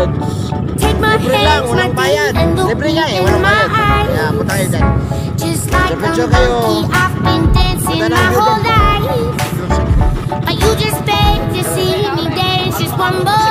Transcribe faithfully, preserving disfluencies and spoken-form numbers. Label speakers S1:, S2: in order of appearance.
S1: Take my
S2: Libre lang,
S1: hands, my
S2: walang
S1: feet,
S2: bayad.
S1: and look
S2: Libre
S1: me
S2: nga eh,
S1: in
S2: walang
S1: my
S2: bayad.
S1: eyes.
S2: Yeah, punta kayo dyan.
S1: Just like a
S2: Diretso kayo.
S1: monkey, I've been dancing
S2: Punta
S1: my
S2: ng
S1: whole
S2: Golden.
S1: life. But you just beg to see me dance just one more